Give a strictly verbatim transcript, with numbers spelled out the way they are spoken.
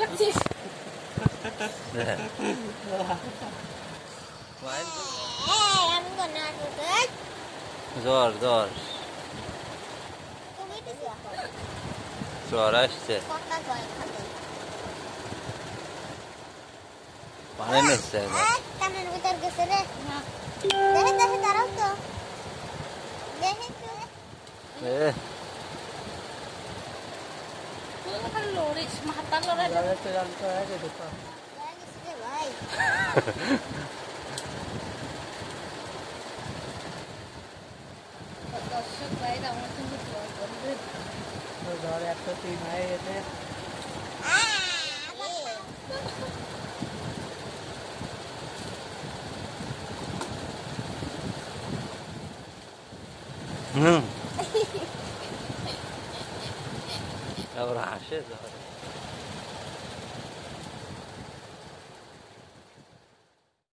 I'm gonna do that. জ্বর জ্বর তুমি তো দেখো জ্বর আসছে কত জয় খাবে পানি নিচ্ছে কানের ভিতর গেছে রে না দেখে দেখে দাঁড়াও তো দেখে তো এ Kan loris, mata lora যারা তো জানতে হয় যে দেখো লাগিস রে ভাই দর্শক ভাইরা আমার কিন্তু দোয়া করবে তো ধর একটা তিন হয়ে গেছে হুম আবার হাসে জ্বর